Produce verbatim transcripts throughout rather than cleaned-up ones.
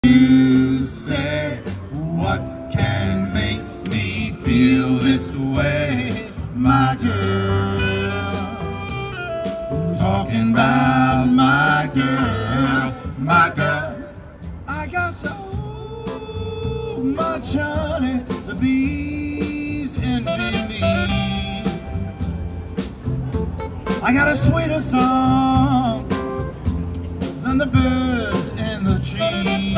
You say, what can make me feel this way, my girl? Talking about my girl, my girl. I got so much honey, the bees envy me. I got a sweeter song than the birds in the trees.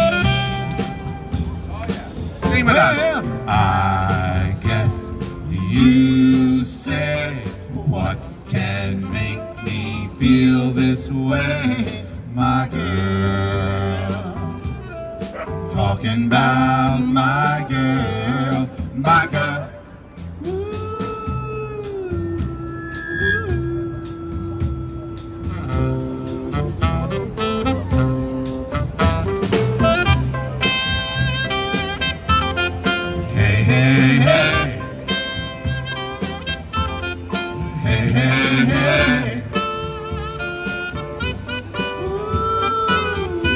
Well, I guess you say, what can make me feel this way, my girl? Talking about my girl, my girl. Hey, hey, hey, hey, hey. Ooh,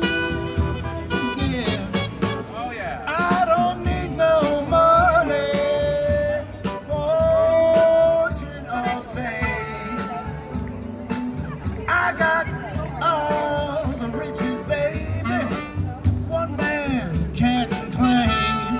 yeah. Oh yeah. I don't need no money, fortune or fame. I got all the riches, baby, one man can't claim.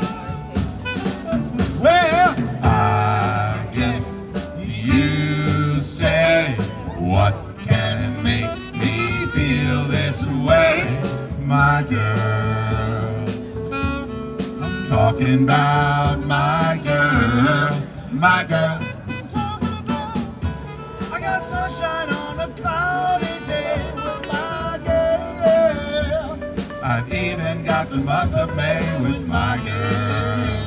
Well, I guess you say, what can make me feel this way, my girl? I'm talking about my girl, my girl. I'm talking about, I got sunshine on a cloudy day with my girl. I've even got the month of May with my girl.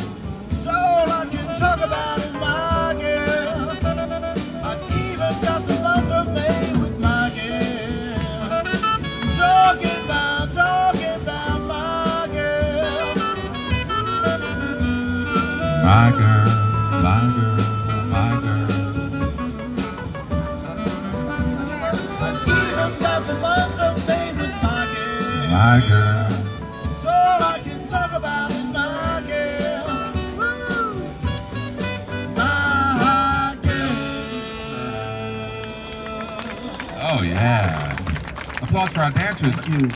Talk about is my girl. I even got the month of May with my girl. Talking about, talking about my girl. My girl, my girl, my girl. I even got the month of May with my girl. My girl. So all I can talk about is my girl. Oh yeah. Applause for our dancers.